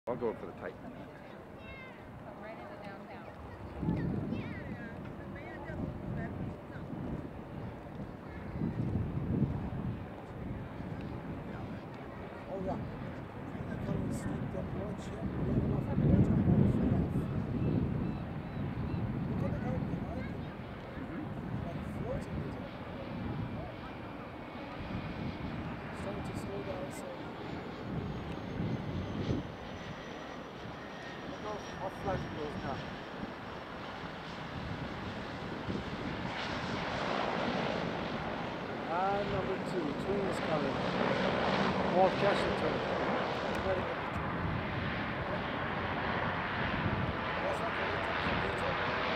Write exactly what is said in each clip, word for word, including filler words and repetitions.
I'll go for the Titan. Right into downtown. Oh yeah. I can't sleep that much. Yeah, we have enough of water on the fly off. Look at the guy behind him. Like floating with him. He's trying to slow down, so look how, how flat it goes now. And number two, twin is coming. Walt Cashington. Very good. That's like a little computer.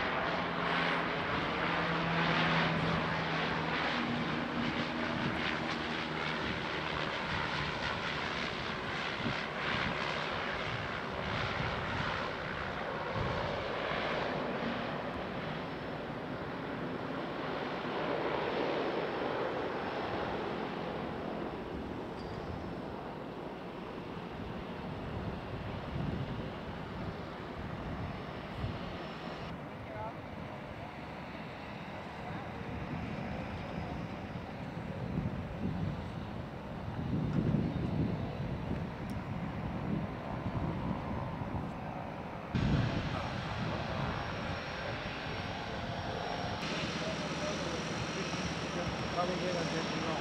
Coming in and taking off.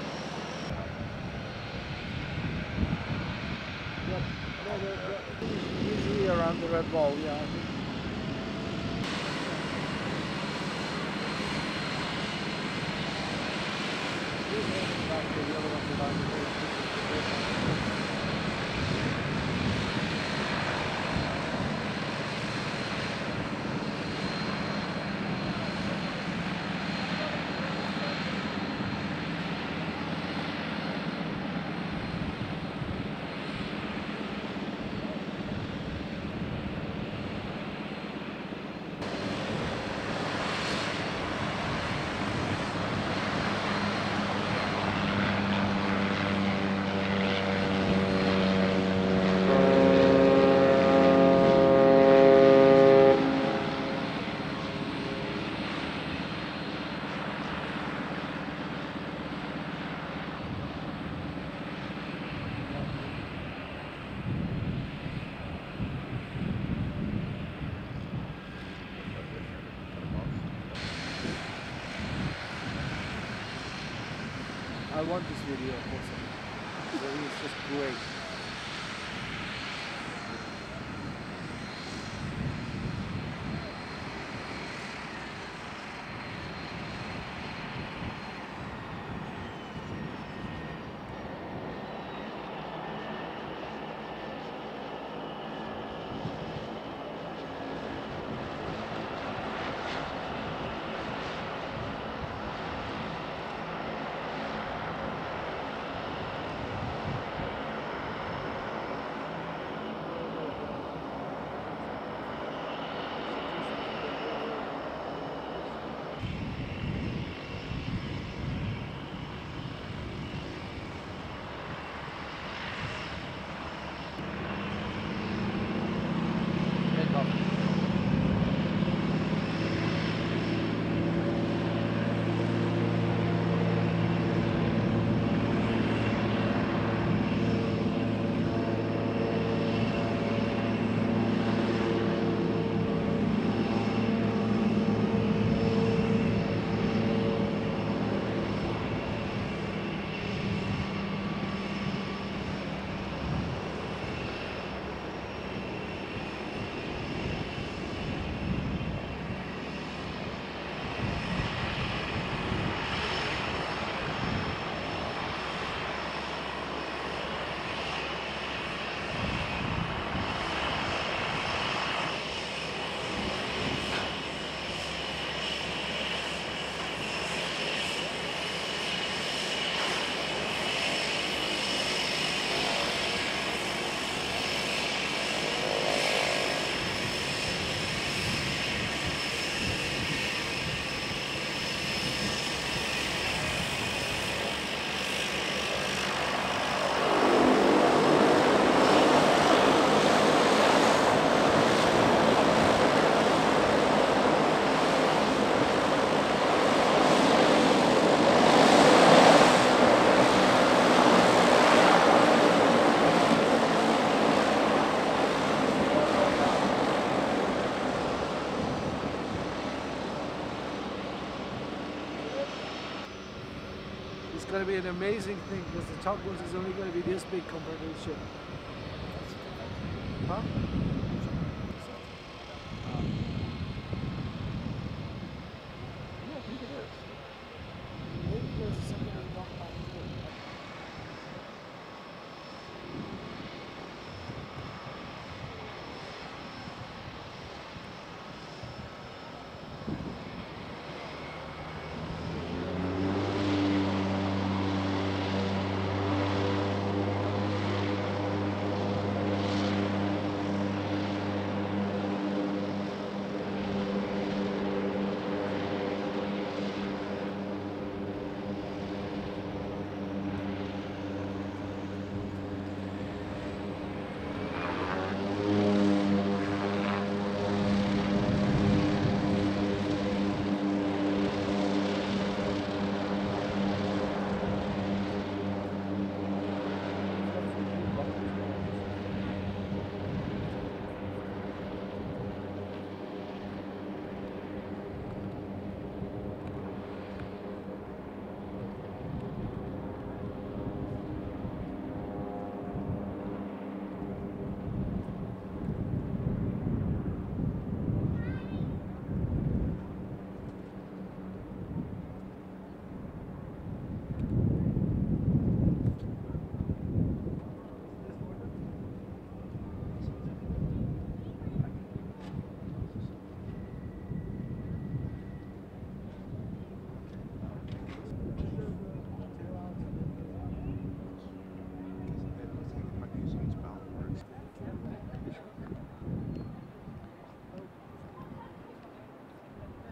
Yep. No, they're, they're usually around the red ball, yeah. I think. Back to the other ones around the way. I want this video also. So it's just great. going to be an amazing thing because the tugboat is only going to be this big compared to the ship. Huh? Yeah, I think it is. Maybe there's something I don't like.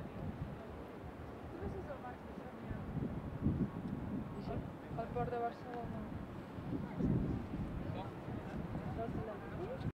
Al port de Barcelona.